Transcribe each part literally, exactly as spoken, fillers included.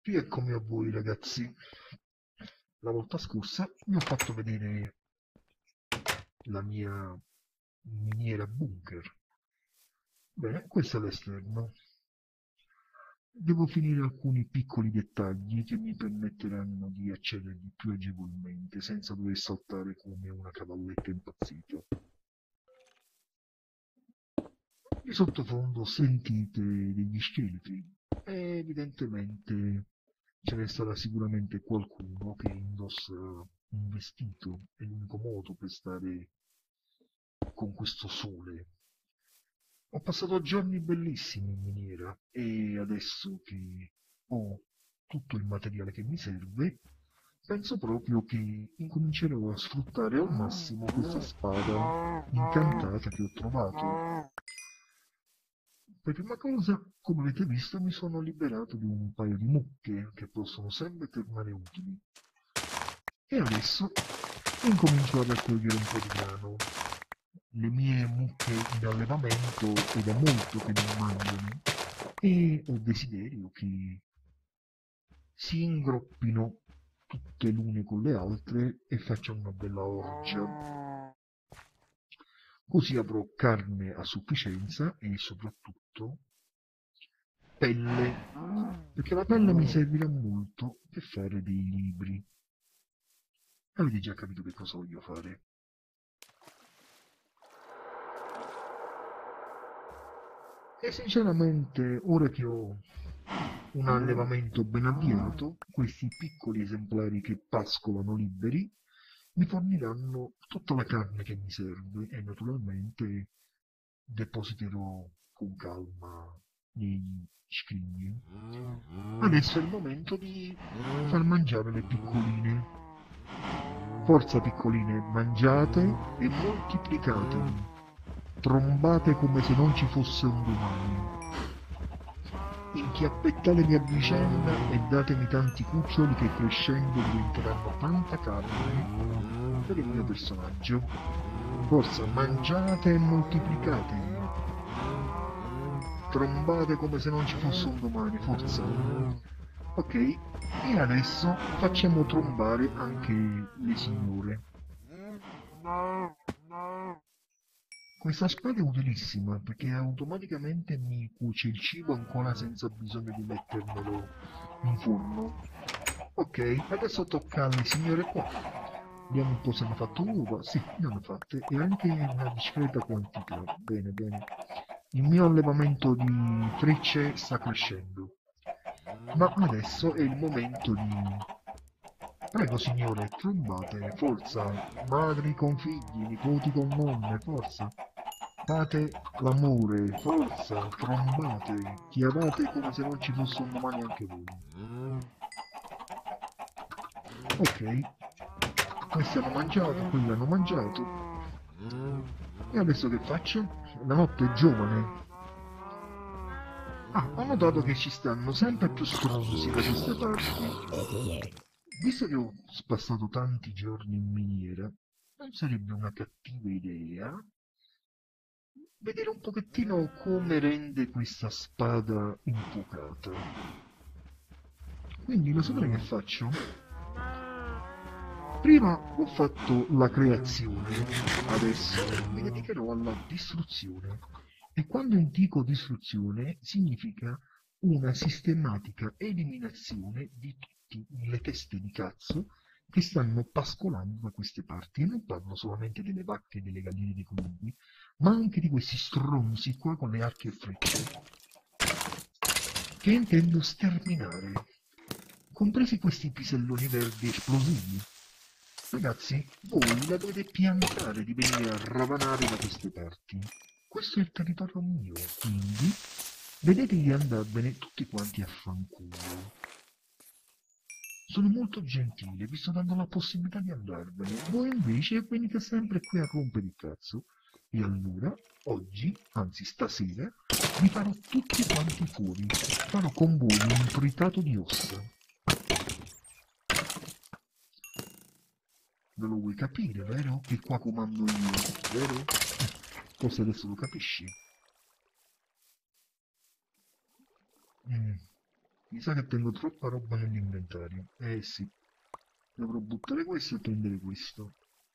Rieccomi a voi ragazzi. La volta scorsa vi ho fatto vedere la mia miniera bunker. Bene, questo è l'esterno. Devo finire alcuni piccoli dettagli che mi permetteranno di accedervi più agevolmente, senza dover saltare come una cavalletta impazzita. Di sottofondo sentite degli scheletri e evidentemente ce ne sarà sicuramente qualcuno che indossa un vestito, è l'unico modo per stare con questo sole. Ho passato giorni bellissimi in miniera e adesso che ho tutto il materiale che mi serve, penso proprio che incomincerò a sfruttare al massimo questa spada incantata che ho trovato. Per prima cosa, come avete visto, mi sono liberato di un paio di mucche che possono sempre tornare utili. E adesso incomincio a raccogliere un po' di grano. Le mie mucche in allevamento è da molto che non mangiano e ho desiderio che si ingroppino tutte l'une con le altre e facciano una bella orgia. Così avrò carne a sufficienza e soprattutto pelle, perché la pelle mi servirà molto per fare dei libri. Avete già capito che cosa voglio fare? E sinceramente, ora che ho un allevamento ben avviato, questi piccoli esemplari che pascolano liberi mi forniranno tutta la carne che mi serve e naturalmente depositerò con calma nei scrigni. Adesso è il momento di far mangiare le piccoline. Forza piccoline, mangiate e moltiplicatevi. Trombate come se non ci fosse un domani. Inchiappettatevi a vicenda e datemi tanti cuccioli che crescendo diventeranno tanta carne per il mio personaggio. Forza, mangiate e moltiplicatevi. Trombate come se non ci fosse un domani, forza. Ok, e adesso facciamo trombare anche le signore. Questa spada è utilissima perché automaticamente mi cuoce il cibo ancora senza bisogno di mettermelo in forno. Ok, adesso tocca alle signore qua. Vediamo un po' se hanno fatto uova. Sì, ne hanno fatte e anche una discreta quantità. Bene, bene. Il mio allevamento di frecce sta crescendo. Ma adesso è il momento di... Prego signore, trombate, forza, madri con figli, nipoti con nonne, forza. Fate l'amore, forza, trombate, chiamate come se non ci fosse un domani anche voi. Ok, questi hanno mangiato, quelli hanno mangiato. E adesso che faccio? La notte è giovane. Ah, ho notato che ci stanno sempre più stronzi da queste parti. Visto che ho passato tanti giorni in miniera, non sarebbe una cattiva idea vedere un pochettino come rende questa spada infuocata. Quindi lo sapete che faccio? Prima ho fatto la creazione, adesso mi dedicherò alla distruzione. E quando indico distruzione significa una sistematica eliminazione di tutte le teste di cazzo che stanno pascolando da queste parti. E non parlo solamente delle vacche, delle galline, dei conigli, ma anche di questi stronzi qua con le archi e frecce, che intendo sterminare, compresi questi piselloni verdi esplosivi. Ragazzi, voi la dovete piantare di venire a ravanare da queste parti. Questo è il territorio mio, quindi vedete di andarvene tutti quanti a fanculo. Sono molto gentile, vi sto dando la possibilità di andarvene. Voi invece venite sempre qui a rompere il cazzo. E allora, oggi, anzi stasera, vi farò tutti quanti fuori. Farò con voi un tritato di ossa. Non lo vuoi capire, vero? Che qua comando io, vero? Forse adesso lo capisci. Mm. Mi sa che tengo troppa roba nell'inventario. Eh sì, dovrò buttare questo e prendere questo.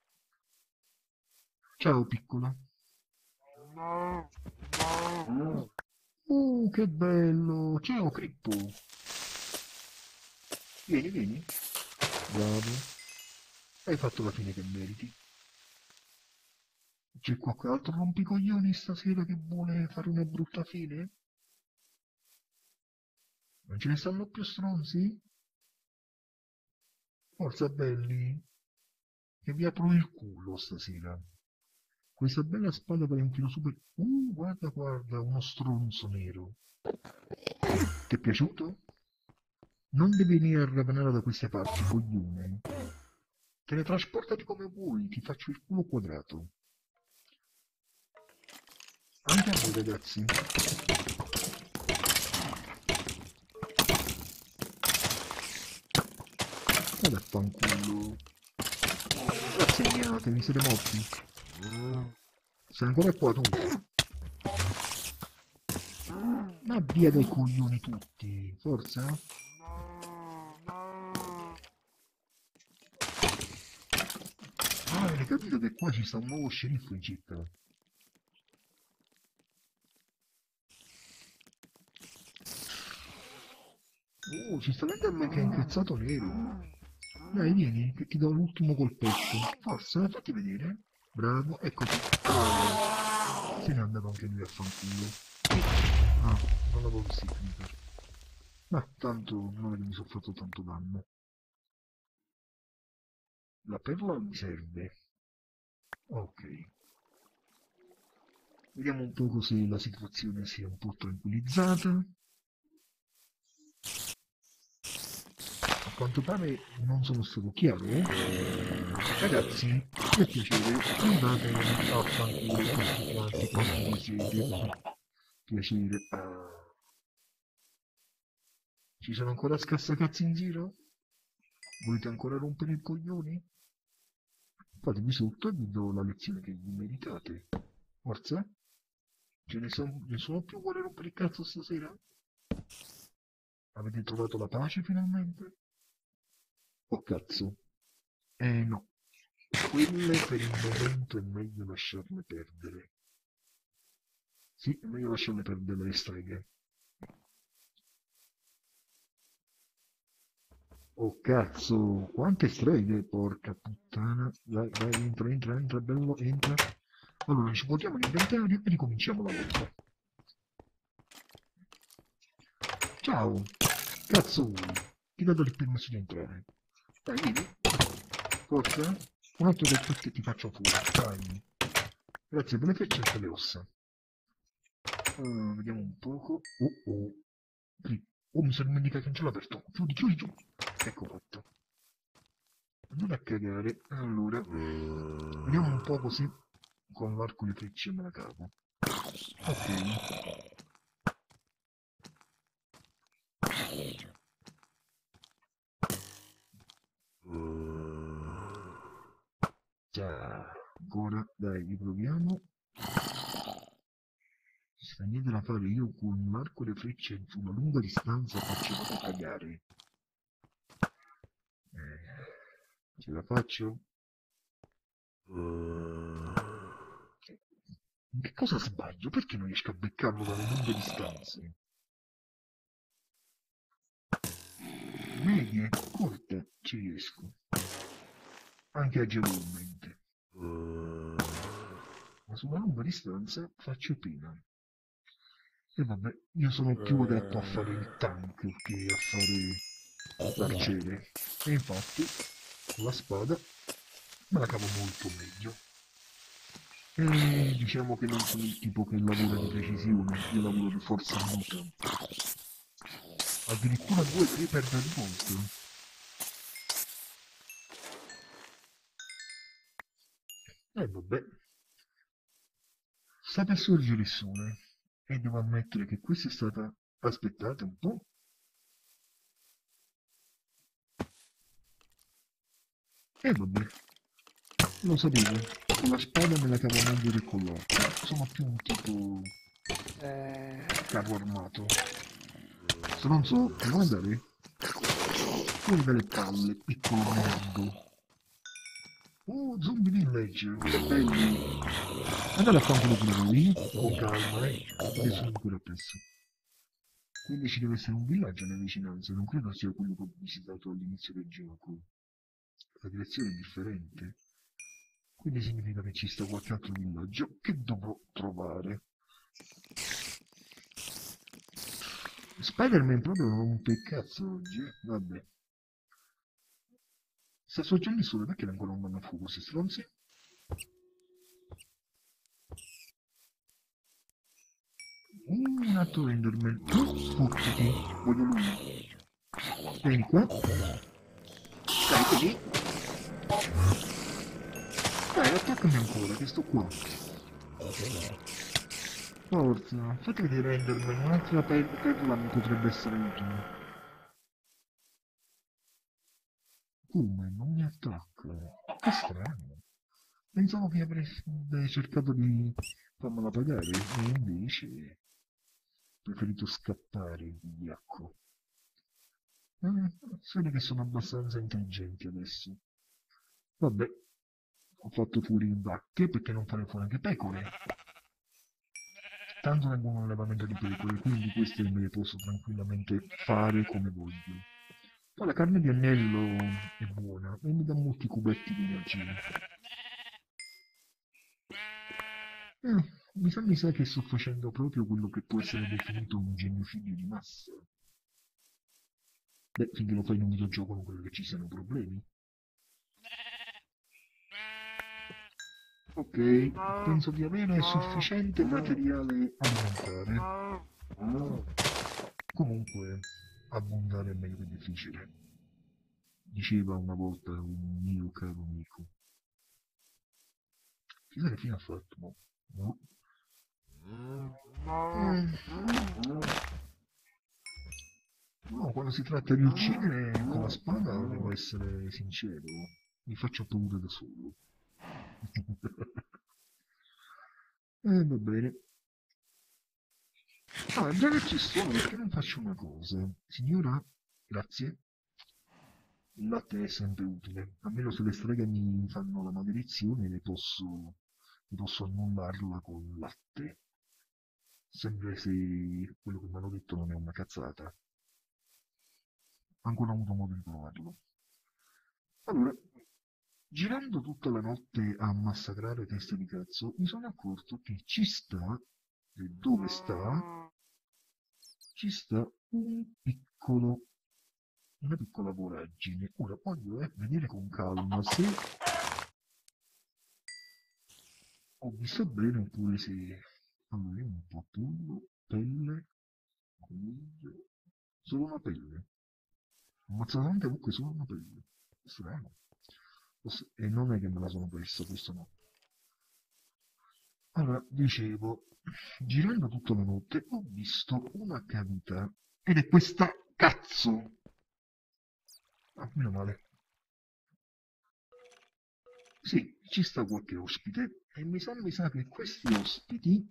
Ciao piccola. Uh, che bello! Ciao Crippo! Vieni, vieni. Bravo. Hai fatto la fine che meriti. C'è qualche altro rompicoglioni stasera che vuole fare una brutta fine? Non ce ne stanno più stronzi? Forza belli, che vi apro il culo stasera. Questa bella spada per un filo super... Uh, guarda, guarda, uno stronzo nero. Ti è piaciuto? Non devi venire a ravanare da queste parti, coglione. Teletrasportati come vuoi, ti faccio il culo quadrato. Anche a voi, ragazzi. Vada a fanculo. Rassegnate, mi siete morti. Sei ancora qua tu? Ma via dai coglioni tutti, forza? Ah, hai capito che qua ci sta un nuovo sceriffo in città? Oh, ci sta vedendo a me che è incazzato nero. Dai, vieni, che ti do l'ultimo colpetto. Forza, fatti vedere. Bravo, eccoti. Se n'è andato anche lui a fanculo. Ah, non l'avevo visto il creeper. Ma tanto non è che mi sono fatto tanto danno. La perla mi serve. Ok. Vediamo un po' se la situazione si è un po' tranquillizzata. A quanto pare non sono stato chiaro, eh? Ragazzi, per piacere, andate a fanculo tutti quanti quanti vi siete. Piacere. Ah. Ci sono ancora scassacazzi in giro? Volete ancora rompere i coglioni? Fatemi sotto e vi do la lezione che vi meritate. Forza? Ce ne, son, ne sono più vuole rompere il cazzo stasera? Avete trovato la pace finalmente? Oh cazzo. Eh no. Quelle per il momento è meglio lasciarle perdere. Sì, è meglio lasciarle perdere le streghe. Oh cazzo, quante streghe, porca puttana. Dai, dai, entra, entra, entra, bello, entra. Allora, ci portiamo l'inventario e ricominciamo la lotta. Ciao, cazzo vuoi? Ti do il permesso di entrare. Dai, vieni. Forza. Un altro colpetto e ti faccio fuori. Dai. Grazie per le frecce e per le ossa. Uh, vediamo un poco. Oh oh. Sì. Oh, mi sono dimenticato che non ce l'ho aperto. Chiudi, chiudi, chiudi. Ecco fatto. Non a cagare. Allora, vediamo un po' così con l'arco di frecce me la cavo. Ok. Già, ancora, dai, riproviamo. Non sta niente da fare, io con l'arco e le frecce su una lunga distanza faccio da cagare. Eh, ce la faccio? Che cosa sbaglio? Perché non riesco a beccarlo dalle lunghe distanze? Medie, corte, ci riesco. Anche agevolmente. Ma sulla lunga distanza faccio pena. E vabbè, io sono più adatto a fare il tank che a fare l'arciere. E infatti, con la spada me la cavo molto meglio. E diciamo che non sono il tipo che lavora di precisione, io lavoro di forza bruta. Addirittura due creeper per volta. E vabbè, sta per sorgere il sole. E devo ammettere che questa è stata... Aspettate un po'. E vabbè, lo sapevo. Con la spada me la cavo meglio che con l'arco. Sono più un tipo... carro armato. Stronzo, vuoi andare? Fuori dalle palle, piccolo merdo. Oh, zombie village, che belli. Andate a fanculo pure voi, con calma, eh. Nessuno ancora appresso. Quindi ci deve essere un villaggio nelle vicinanze, non credo sia quello che ho visitato all'inizio del gioco. La direzione è differente. Quindi significa che ci sta qualche altro villaggio che dovrò trovare. Spider-Man proprio non rompe il cazzo oggi, eh? Vabbè. Sta sorgendo il sole, perché ancora non vanno a fuoco questi stronzi? Uh, un altro Enderman. Tu, sfottiti, voglio lui. Vieni qua. Dai, così. Dai, attaccami ancora, che sto qua. Forza, fate vedere Enderman, un'altra per- perla mi potrebbe essere utile. Come? Non mi attacca? Che strano. Pensavo che avrebbe cercato di farmela pagare, e invece ha preferito scappare il vigliacco. Eh, sembra che sono abbastanza intelligenti adesso. Vabbè, ho fatto fuori il vacche, perché non fare fuori anche pecore? Tanto è un buon allevamento di pecore, quindi queste me le posso tranquillamente fare come voglio. Poi la carne di agnello è buona e mi dà molti cubetti di energia. Eh, mi sa, mi sa che sto facendo proprio quello che può essere definito un genocidio di massa. Beh, finché lo fai in un videogioco non credo che ci siano problemi. Ok, penso di avere sufficiente materiale alimentare. Comunque, abbondare è meglio che difficile, diceva una volta un mio caro amico. Chissà che fine ha fatto, no? No. Mm. No, quando si tratta di uccidere con la spada devo essere sincero, mi faccio paura da solo. Eh, va bene. Ah, già che ci sono, perché non faccio una cosa? Signora, grazie. Il latte è sempre utile, a meno se le streghe mi fanno la maledizione, ne posso, ne posso annullarla con il latte, sempre se quello che mi hanno detto non è una cazzata. Ancora non ho avuto modo di provarlo. Allora, girando tutta la notte a massacrare teste di cazzo, mi sono accorto che ci sta, e dove sta, ci sta un piccolo, una piccola voragine. Ora voglio eh, vedere con calma se ho visto bene oppure se... Allora, io un po' pollo, pelle, coniglio, solo una pelle. Ammazzatamente comunque solo una pelle. Strano. Forse- E non è che me la sono persa, questo no. Allora, dicevo, girando tutta la notte ho visto una cavità ed è questa cazzo. Ah, meno male. Sì, ci sta qualche ospite e mi sa, mi sa che questi ospiti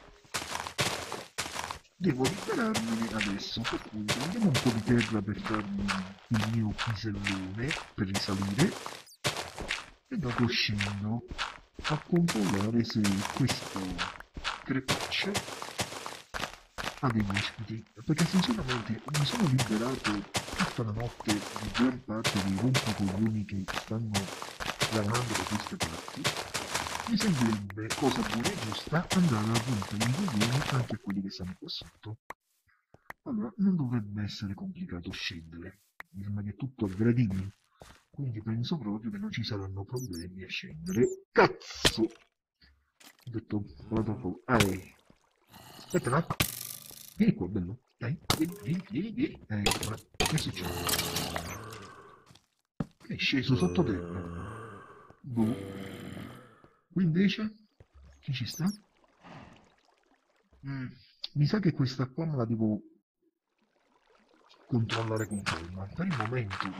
devo liberarmene adesso, per cui prendiamo un po' di terra per farmi il mio pisellone per risalire e dopo scendo a controllare se questo crepaccio ha degli ospiti, perché sinceramente mi sono liberato tutta la notte di gran parte dei rompicoglioni che stanno lavorando da queste parti. Mi sembrerebbe cosa buona e giusta andare a rompere i coglioni anche a quelli che stanno qua sotto. Allora, non dovrebbe essere complicato scendere, mi sembra che è tutto a gradini, quindi penso proprio che non ci saranno problemi a scendere. Cazzo! Ho detto, vado troppo. Ehi, aspetta, no? Vieni qua, bello. Dai, vieni, vieni, vieni, vieni. Ecco, che succede? È sceso sottoterra. Boh. Qui invece, chi ci sta? Mm, mi sa che questa qua me la devo controllare con calma. Per il momento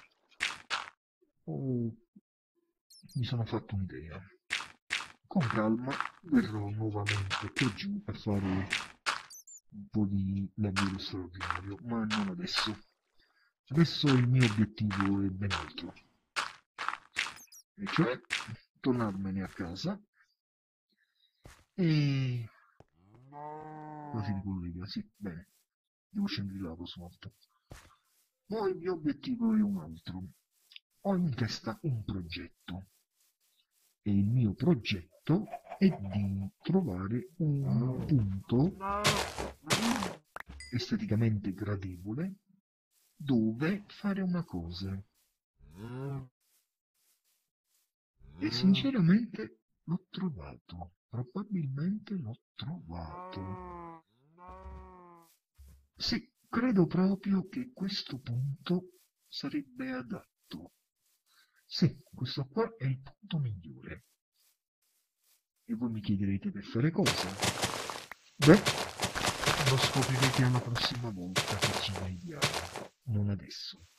oh, mi sono fatto un'idea. Con calma verrò nuovamente qua giù a fare un po' di lavoro straordinario, ma non adesso. Adesso il mio obiettivo è ben altro, e cioè tornarmene a casa e... Quasi di collega, sì, bene, devo scendere là, prossima volta. Poi il mio obiettivo è un altro. Ho in testa un progetto e il mio progetto è di trovare un punto esteticamente gradevole dove fare una cosa. E sinceramente l'ho trovato. Probabilmente l'ho trovato. Sì, credo proprio che questo punto sarebbe adatto. Sì, questo qua è il punto migliore. E voi mi chiederete per fare cosa? Beh, lo scoprirete alla prossima volta che ci vediamo, non adesso.